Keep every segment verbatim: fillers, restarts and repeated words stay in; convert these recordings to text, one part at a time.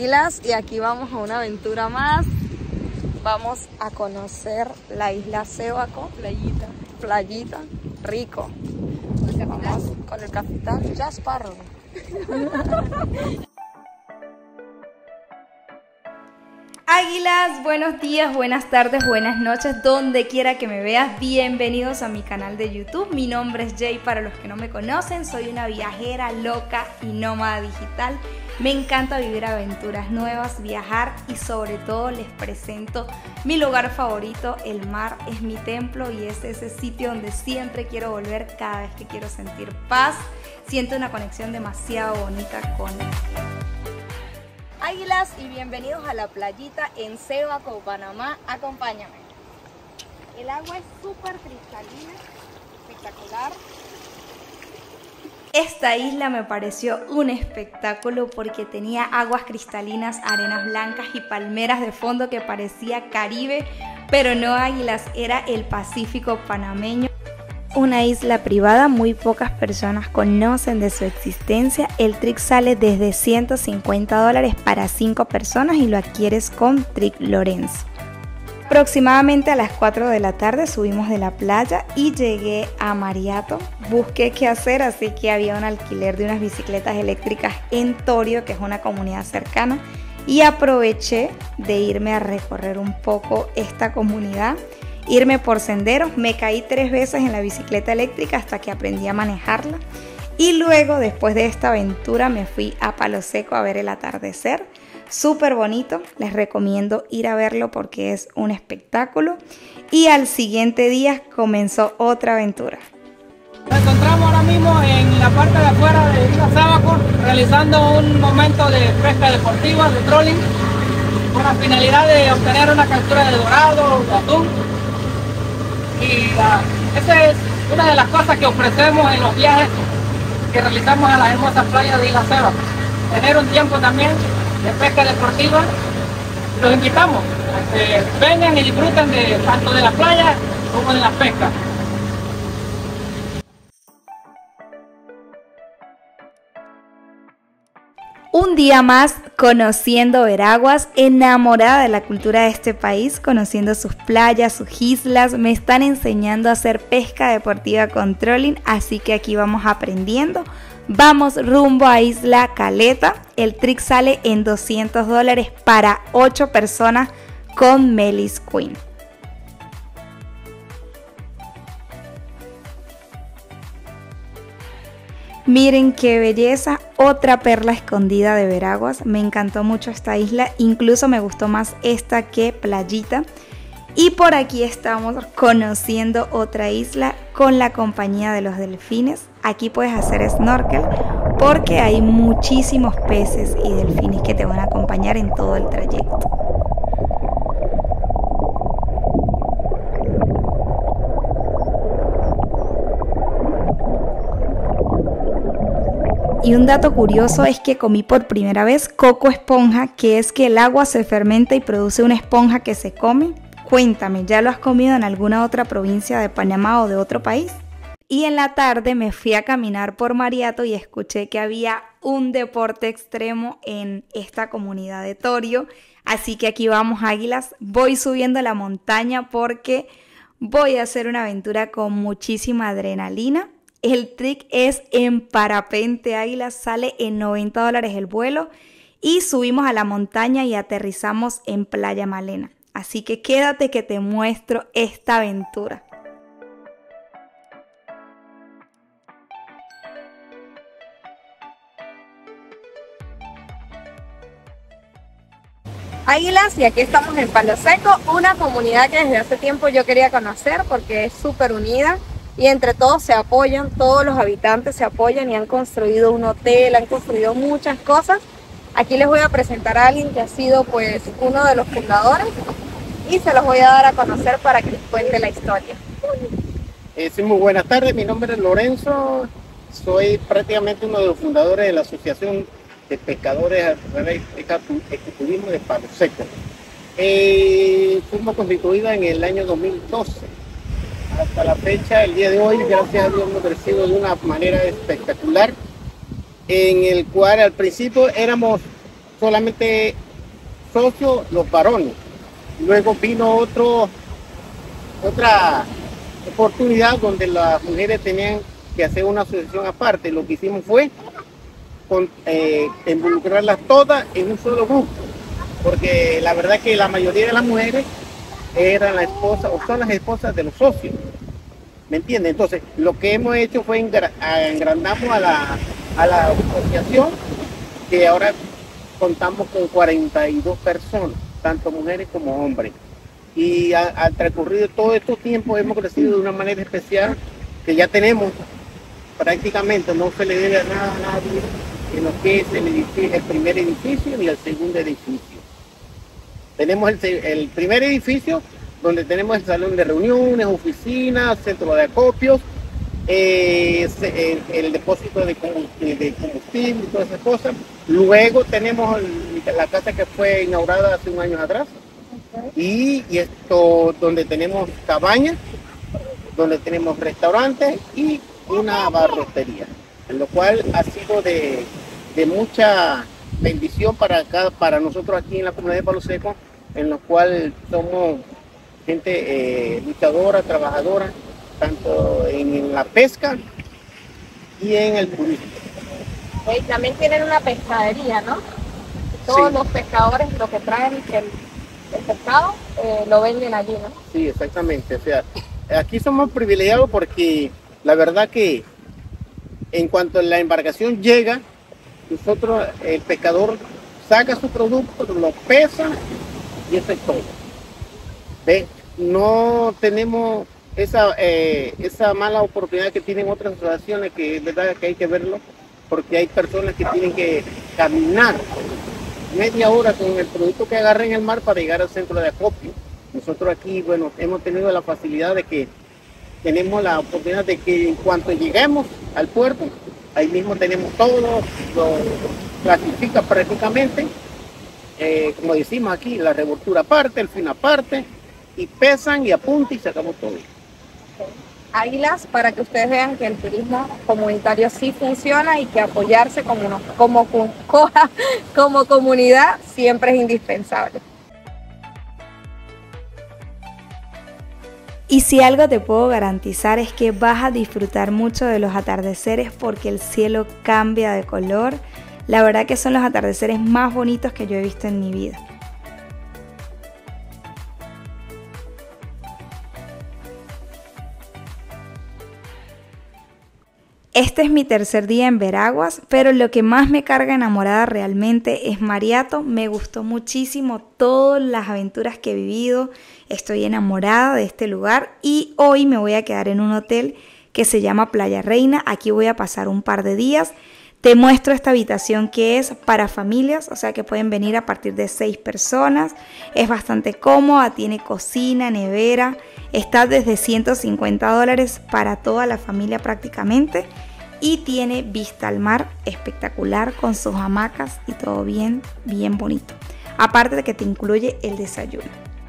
Águilas, y aquí vamos a una aventura más. Vamos a conocer la isla Sébaco, playita, playita, rico. Vamos con el capitán Jasparro. Águilas, buenos días, buenas tardes, buenas noches, donde quiera que me veas, bienvenidos a mi canal de YouTube. Mi nombre es Jay, para los que no me conocen, soy una viajera loca y nómada digital. Me encanta vivir aventuras nuevas, viajar y sobre todo les presento mi lugar favorito. El mar es mi templo y es ese sitio donde siempre quiero volver cada vez que quiero sentir paz. Siento una conexión demasiado bonita con él. Águilas, y bienvenidos a la playita en Sébaco, Panamá. Acompáñame. El agua es súper cristalina, espectacular. Esta isla me pareció un espectáculo porque tenía aguas cristalinas, arenas blancas y palmeras de fondo que parecía Caribe, pero no, Águilas, era el Pacífico panameño. Una isla privada, muy pocas personas conocen de su existencia. El trip sale desde ciento cincuenta dólares para cinco personas y lo adquieres con Trip Lorenzo. Aproximadamente a las cuatro de la tarde subimos de la playa y llegué a Mariato. Busqué qué hacer, así que había un alquiler de unas bicicletas eléctricas en Torio, que es una comunidad cercana, y aproveché de irme a recorrer un poco esta comunidad. Irme por senderos, me caí tres veces en la bicicleta eléctrica hasta que aprendí a manejarla, y luego, después de esta aventura, me fui a Palo Seco a ver el atardecer. Súper bonito, les recomiendo ir a verlo porque es un espectáculo. Y al siguiente día comenzó otra aventura. Nos encontramos ahora mismo en la parte de afuera de Isla Sébaco realizando un momento de pesca deportiva, de trolling, con la finalidad de obtener una captura de dorado, de atún. Y uh, esa es una de las cosas que ofrecemos en los viajes que realizamos a las hermosas playas de Isla Sébaco. Tener un tiempo también de pesca deportiva. Los invitamos a que vengan y disfruten de, tanto de la playa como de la pesca. Un día más conociendo Veraguas, enamorada de la cultura de este país, conociendo sus playas, sus islas. Me están enseñando a hacer pesca deportiva con trolling, así que aquí vamos aprendiendo. Vamos rumbo a Isla Caleta. El trip sale en doscientos dólares para ocho personas con Melis Queen. Miren qué belleza, otra perla escondida de Veraguas. Me encantó mucho esta isla, incluso me gustó más esta que Playita. Y por aquí estamos conociendo otra isla con la compañía de los delfines. Aquí puedes hacer snorkel porque hay muchísimos peces y delfines que te van a acompañar en todo el trayecto. Y un dato curioso es que comí por primera vez coco esponja, que es que el agua se fermenta y produce una esponja que se come. Cuéntame, ¿ya lo has comido en alguna otra provincia de Panamá o de otro país? Y en la tarde me fui a caminar por Mariato y escuché que había un deporte extremo en esta comunidad de Torio. Así que aquí vamos, Águilas. Voy subiendo la montaña porque voy a hacer una aventura con muchísima adrenalina. El trick es en parapente, Águilas, sale en noventa dólares el vuelo y subimos a la montaña y aterrizamos en Playa Malena. Así que quédate que te muestro esta aventura. Águilas, y aquí estamos en Palo Seco, una comunidad que desde hace tiempo yo quería conocer porque es súper unida. Y entre todos se apoyan, todos los habitantes se apoyan y han construido un hotel, han construido muchas cosas. Aquí les voy a presentar a alguien que ha sido pues uno de los fundadores y se los voy a dar a conocer para que les cuente la historia. Eh, sí, muy buenas tardes, mi nombre es Lorenzo, soy prácticamente uno de los fundadores de la Asociación de Pescadores Ecturismo de Palo Seco. Eh, fuimos constituida en el año dos mil doce. Hasta la fecha, el día de hoy, gracias a Dios, hemos crecido de una manera espectacular, en el cual al principio éramos solamente socios los varones. Luego vino otro, otra oportunidad donde las mujeres tenían que hacer una asociación aparte. Lo que hicimos fue con, eh, involucrarlas todas en un solo grupo, porque la verdad es que la mayoría de las mujeres eran las esposas o son las esposas de los socios, ¿me entiendes? Entonces lo que hemos hecho fue engrandamos a la, a la asociación, que ahora contamos con cuarenta y dos personas, tanto mujeres como hombres, y al transcurrir de todo este tiempo hemos crecido de una manera especial, que ya tenemos prácticamente, no se le debe nada a nadie en lo que es el, edificio, el primer edificio y el segundo edificio. Tenemos el, el primer edificio donde tenemos el salón de reuniones, oficinas, centro de acopios, eh, el, el depósito de combustible, de combustible y todas esas cosas. Luego tenemos el, la casa que fue inaugurada hace un año atrás, y, y esto donde tenemos cabañas, donde tenemos restaurantes y una barrotería, en lo cual ha sido de, de mucha bendición para acá, para nosotros aquí en la comunidad de Palo Seco, en lo cual somos gente eh, luchadora, trabajadora, tanto en, en la pesca y en el turismo. Y también tienen una pescadería, ¿no? Todos sí. Los pescadores lo que traen el, el pescado eh, lo venden allí, ¿no? Sí, exactamente. O sea, aquí somos privilegiados porque la verdad que en cuanto la embarcación llega, nosotros, el pescador saca su producto, lo pesa y eso es todo. ¿Ven? No tenemos esa, eh, esa mala oportunidad que tienen otras asociaciones, que es verdad que hay que verlo, porque hay personas que tienen que caminar media hora con el producto que agarren en el mar para llegar al centro de acopio. Nosotros aquí, bueno, hemos tenido la facilidad de que tenemos la oportunidad de que en cuanto lleguemos al puerto, ahí mismo tenemos todo, lo clasifica prácticamente, eh, como decimos aquí, la revoltura aparte, el fin aparte, y pesan y apuntan y sacamos todo. Águilas, para que ustedes vean que el turismo comunitario sí funciona y que apoyarse como, como, como, como comunidad siempre es indispensable. Y si algo te puedo garantizar es que vas a disfrutar mucho de los atardeceres, porque el cielo cambia de color. La verdad que son los atardeceres más bonitos que yo he visto en mi vida. Este es mi tercer día en Veraguas, pero lo que más me carga enamorada realmente es Mariato. Me gustó muchísimo todas las aventuras que he vivido. Estoy enamorada de este lugar y hoy me voy a quedar en un hotel que se llama Playa Reina. Aquí voy a pasar un par de días. Te muestro esta habitación que es para familias, o sea que pueden venir a partir de seis personas. Es bastante cómoda, tiene cocina, nevera. Está desde ciento cincuenta dólares para toda la familia prácticamente. Y tiene vista al mar espectacular con sus hamacas y todo bien, bien bonito. Aparte de que te incluye el desayuno.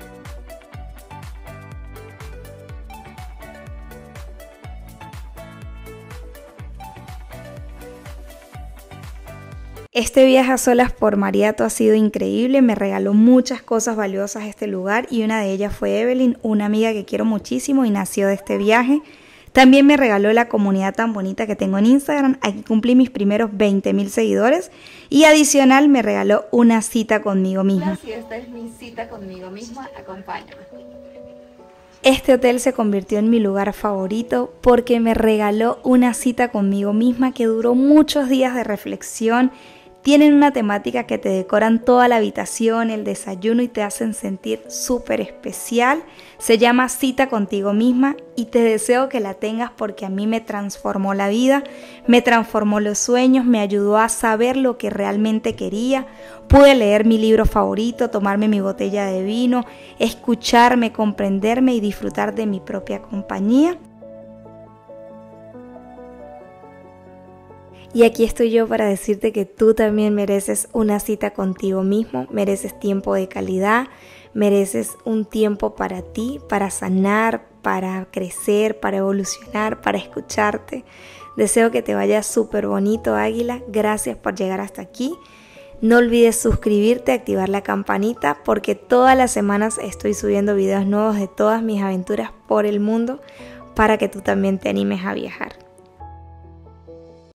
Este viaje a solas por Mariato ha sido increíble, me regaló muchas cosas valiosas a este lugar y una de ellas fue Evelyn, una amiga que quiero muchísimo y nació de este viaje. También me regaló la comunidad tan bonita que tengo en Instagram, aquí cumplí mis primeros veinte mil seguidores y adicional me regaló una cita conmigo misma. Si esta es mi cita conmigo misma, acompáñame. Este hotel se convirtió en mi lugar favorito porque me regaló una cita conmigo misma que duró muchos días de reflexión. Tienen una temática que te decoran toda la habitación, el desayuno y te hacen sentir súper especial. Se llama Cita Contigo Misma y te deseo que la tengas porque a mí me transformó la vida, me transformó los sueños, me ayudó a saber lo que realmente quería. Pude leer mi libro favorito, tomarme mi botella de vino, escucharme, comprenderme y disfrutar de mi propia compañía. Y aquí estoy yo para decirte que tú también mereces una cita contigo mismo, mereces tiempo de calidad, mereces un tiempo para ti, para sanar, para crecer, para evolucionar, para escucharte. Deseo que te vaya súper bonito, Águila. Gracias por llegar hasta aquí. No olvides suscribirte, activar la campanita, porque todas las semanas estoy subiendo videos nuevos de todas mis aventuras por el mundo para que tú también te animes a viajar.